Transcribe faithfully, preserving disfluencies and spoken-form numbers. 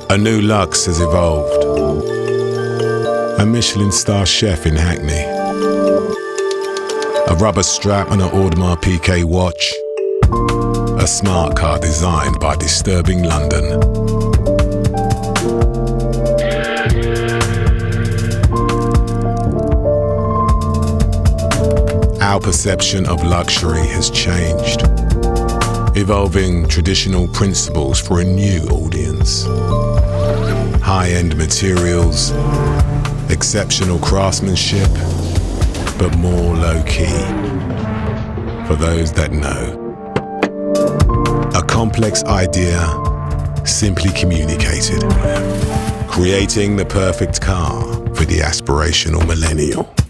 A new Lux has evolved. A Michelin star chef in Hackney. A rubber strap and an Audemars Piguet watch. A smart car designed by Disturbing London. Our perception of luxury has changed, evolving traditional principles for a new audience. High-end materials, exceptional craftsmanship, but more low-key, for those that know. A complex idea simply communicated, creating the perfect car for the aspirational millennial.